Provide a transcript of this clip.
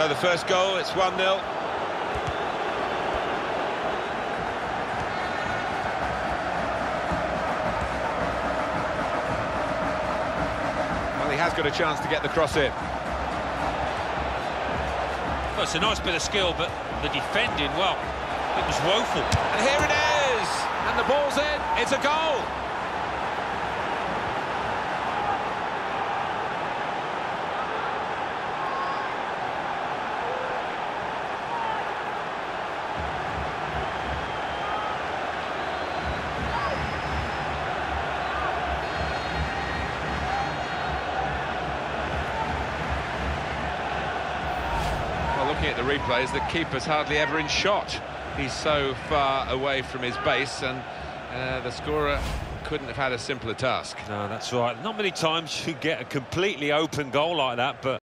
So the first goal, it's 1-0. Well, he has got a chance to get the cross in. Well, it's a nice bit of skill, but the defending, well, it was woeful. And here it is! And the ball's in, it's a goal! Looking at the replays, the keeper's hardly ever in shot. He's so far away from his base, and the scorer couldn't have had a simpler task. No, that's right. Not many times you get a completely open goal like that, but